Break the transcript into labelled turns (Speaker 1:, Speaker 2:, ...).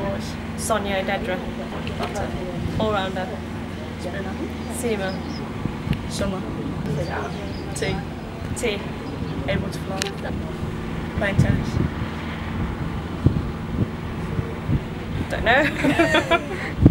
Speaker 1: Boyce.
Speaker 2: Sonia Odedra.
Speaker 1: Butter.
Speaker 2: All-rounder.
Speaker 1: Spinner.
Speaker 2: Seamer.
Speaker 1: Summer. Tea.
Speaker 2: Tea.
Speaker 1: Able to fly. Playing tennis.
Speaker 2: Don't know.